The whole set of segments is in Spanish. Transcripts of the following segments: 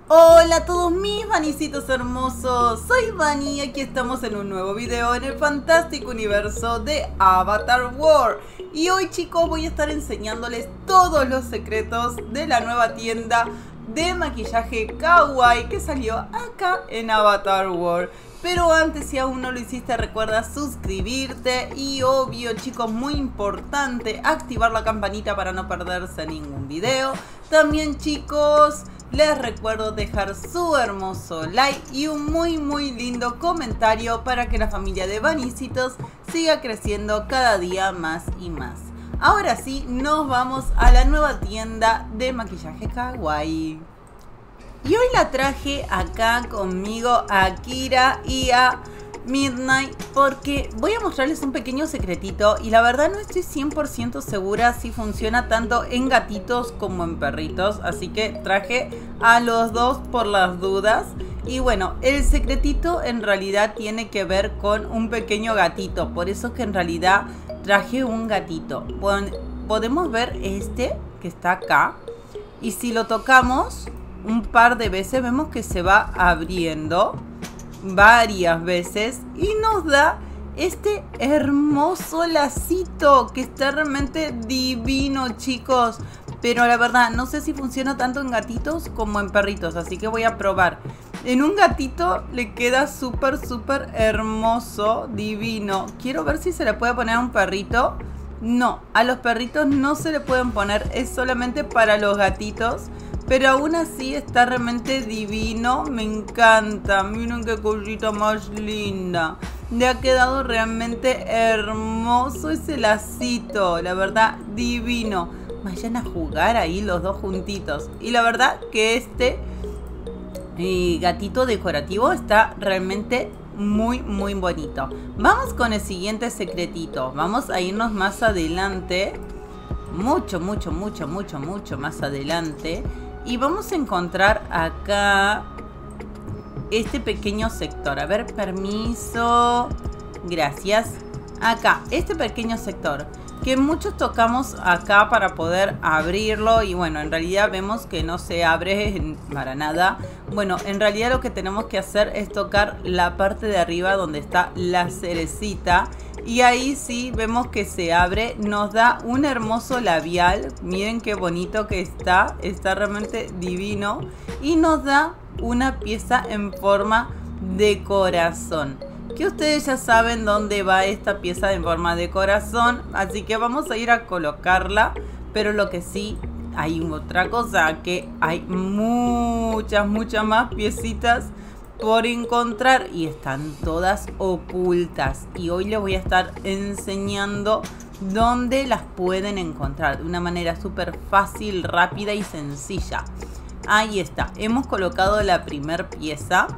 Hola a todos mis vanicitos hermosos, soy Vani y aquí estamos en un nuevo video en el fantástico universo de Avatar World. Y hoy chicos voy a estar enseñándoles todos los secretos de la nueva tienda de maquillaje kawaii que salió acá en Avatar World. Pero antes, si aún no lo hiciste, recuerda suscribirte y obvio chicos, muy importante, activar la campanita para no perderse ningún video. También chicos, les recuerdo dejar su hermoso like y un muy lindo comentario para que la familia de Vanicitos siga creciendo cada día más y más. Ahora sí, nos vamos a la nueva tienda de maquillaje kawaii. Y hoy la traje acá conmigo a Kira y a Midnight porque voy a mostrarles un pequeño secretito y la verdad no estoy 100% segura si funciona tanto en gatitos como en perritos, así que traje a los dos por las dudas. Y bueno, el secretito en realidad tiene que ver con un pequeño gatito, por eso es que en realidad traje un gatito. Bueno, podemos ver este que está acá y si lo tocamos un par de veces vemos que se va abriendo varias veces y nos da este hermoso lacito que está realmente divino chicos, pero la verdad no sé si funciona tanto en gatitos como en perritos, así que voy a probar. En un gatito le queda súper hermoso, divino. Quiero ver si se le puede poner a un perrito. No, a los perritos no se le pueden poner, es solamente para los gatitos. Pero aún así está realmente divino, me encanta, miren qué cosita más linda. Le ha quedado realmente hermoso ese lacito, la verdad divino. Vayan a jugar ahí los dos juntitos. Y la verdad que este gatito decorativo está realmente muy bonito. Vamos con el siguiente secretito, vamos a irnos más adelante. Mucho más adelante. Y vamos a encontrar acá este pequeño sector. A ver, permiso. Gracias. Acá, este pequeño sector que muchos tocamos acá para poder abrirlo. Y bueno, en realidad vemos que no se abre para nada. Bueno, en realidad lo que tenemos que hacer es tocar la parte de arriba donde está la cerecita. Y ahí sí vemos que se abre, nos da un hermoso labial, miren qué bonito que está realmente divino. Y nos da una pieza en forma de corazón, que ustedes ya saben dónde va esta pieza en forma de corazón, así que vamos a ir a colocarla. Pero lo que sí, hay otra cosa, que hay muchas más piecitas por encontrar y están todas ocultas, y hoy les voy a estar enseñando dónde las pueden encontrar de una manera súper fácil, rápida y sencilla. Ahí está, hemos colocado la primer pieza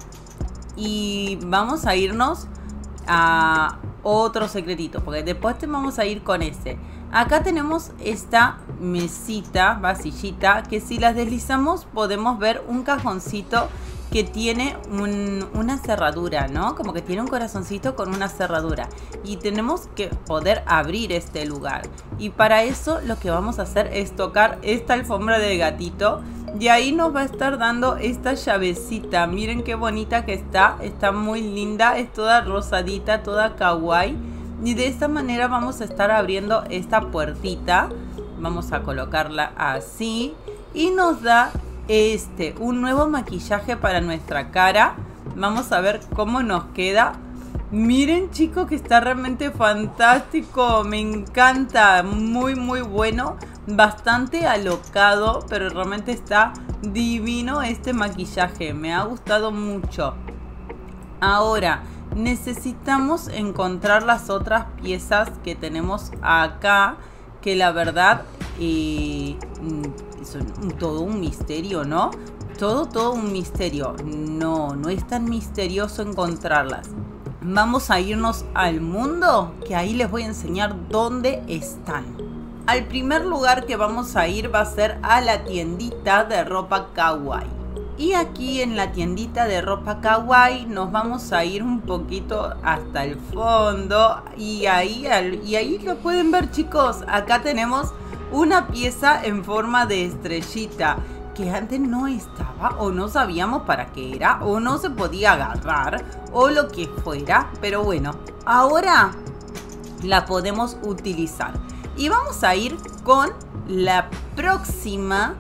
y vamos a irnos a otro secretito porque después vamos a ir con ese. Acá tenemos esta mesita, vasillita, que si las deslizamos podemos ver un cajoncito que tiene una cerradura, ¿no? Como que tiene un corazoncito con una cerradura. Y tenemos que poder abrir este lugar. Y para eso lo que vamos a hacer es tocar esta alfombra del gatito. Y ahí nos va a estar dando esta llavecita. Miren qué bonita que está. Está muy linda. Es toda rosadita, toda kawaii. Y de esta manera vamos a estar abriendo esta puertita. Vamos a colocarla así. Y nos da un nuevo maquillaje para nuestra cara. Vamos a ver cómo nos queda. Miren chicos que está realmente fantástico, me encanta, muy bueno, bastante alocado, pero realmente está divino este maquillaje, me ha gustado mucho. Ahora necesitamos encontrar las otras piezas que tenemos acá, que la verdad todo un misterio, ¿no? Todo un misterio. No es tan misterioso encontrarlas. Vamos a irnos al mundo, que ahí les voy a enseñar dónde están. Al primer lugar que vamos a ir va a ser a la tiendita de ropa kawaii. Y aquí en la tiendita de ropa kawaii nos vamos a ir un poquito hasta el fondo. Y ahí lo pueden ver chicos. Acá tenemos una pieza en forma de estrellita que antes no estaba o no sabíamos para qué era o no se podía agarrar o lo que fuera, pero bueno, ahora la podemos utilizar y vamos a ir con la próxima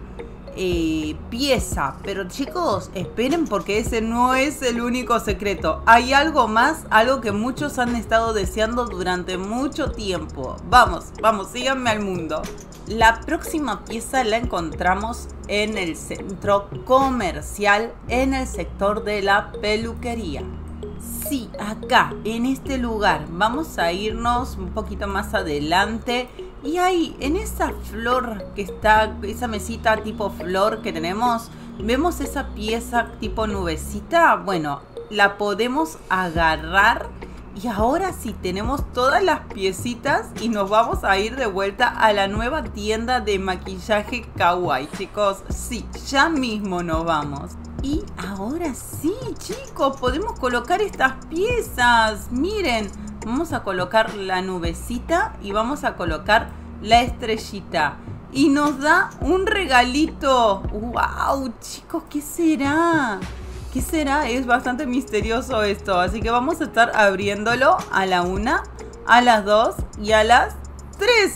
pieza. Pero chicos, esperen, porque ese no es el único secreto. Hay algo más, algo que muchos han estado deseando durante mucho tiempo. Vamos, síganme al mundo. La próxima pieza la encontramos en el centro comercial, en el sector de la peluquería. Sí, acá, en este lugar. Vamos a irnos un poquito más adelante. Y ahí, en esa flor que está, esa mesita tipo flor que tenemos, ¿vemos esa pieza tipo nubecita? Bueno, la podemos agarrar. Y ahora sí, tenemos todas las piecitas y nos vamos a ir de vuelta a la nueva tienda de maquillaje kawaii, chicos. Sí, ya mismo nos vamos. Y ahora sí, chicos, podemos colocar estas piezas. Miren, vamos a colocar la nubecita y vamos a colocar la estrellita. Y nos da un regalito. ¡Wow, chicos! ¿Qué será? ¿Qué será? Es bastante misterioso esto. Así que vamos a estar abriéndolo a la 1, a las 2 y a las 3.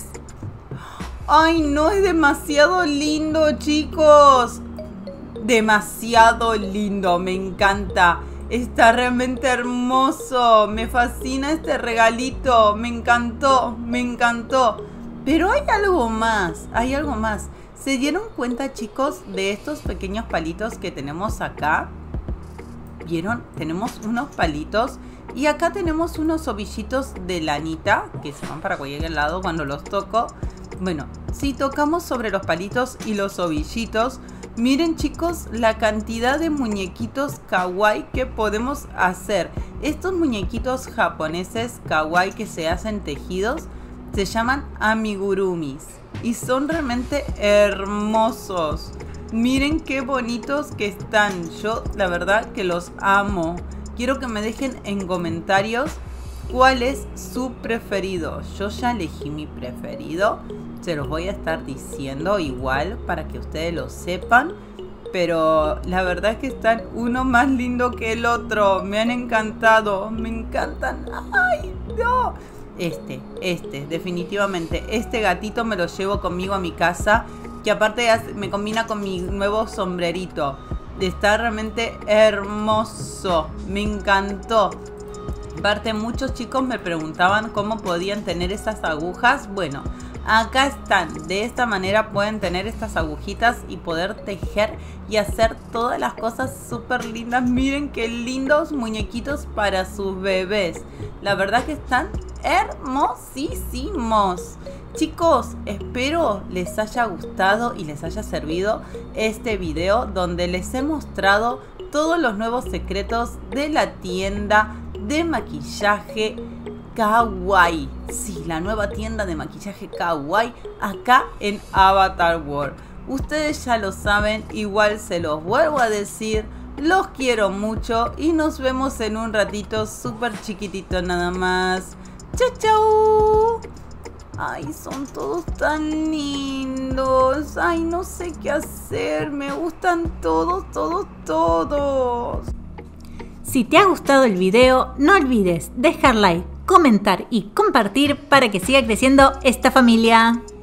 ¡Ay, no! Es demasiado lindo, chicos. Demasiado lindo, me encanta. Está realmente hermoso. Me fascina este regalito. Me encantó, me encantó. Pero hay algo más, hay algo más. ¿Se dieron cuenta, chicos, de estos pequeños palitos que tenemos acá? ¿Vieron? Tenemos unos palitos y acá tenemos unos ovillitos de lanita que se van para cualquier lado cuando los toco. Bueno, si tocamos sobre los palitos y los ovillitos, miren, chicos, la cantidad de muñequitos kawaii que podemos hacer. Estos muñequitos japoneses kawaii que se hacen tejidos se llaman amigurumis y son realmente hermosos. Miren qué bonitos que están. Yo la verdad que los amo. Quiero que me dejen en comentarios cuál es su preferido. Yo ya elegí mi preferido. Se los voy a estar diciendo igual para que ustedes lo sepan. Pero la verdad es que están uno más lindo que el otro. Me han encantado. Me encantan. ¡Ay, no! Definitivamente. Este gatito me lo llevo conmigo a mi casa. Que aparte me combina con mi nuevo sombrerito. Está realmente hermoso. Me encantó. Aparte, muchos chicos me preguntaban cómo podían tener esas agujas. Bueno, acá están. De esta manera pueden tener estas agujitas y poder tejer y hacer todas las cosas súper lindas. Miren qué lindos muñequitos para sus bebés. La verdad que están hermosísimos. Chicos, espero les haya gustado y les haya servido este video donde les he mostrado todos los nuevos secretos de la tienda de maquillaje kawaii. Sí, la nueva tienda de maquillaje kawaii acá en Avatar World. Ustedes ya lo saben, igual se los vuelvo a decir. Los quiero mucho y nos vemos en un ratito súper chiquitito nada más. ¡Chau, chau! Ay, son todos tan lindos. Ay, no sé qué hacer. Me gustan todos, todos, todos. Si te ha gustado el video, no olvides dejar like, comentar y compartir para que siga creciendo esta familia.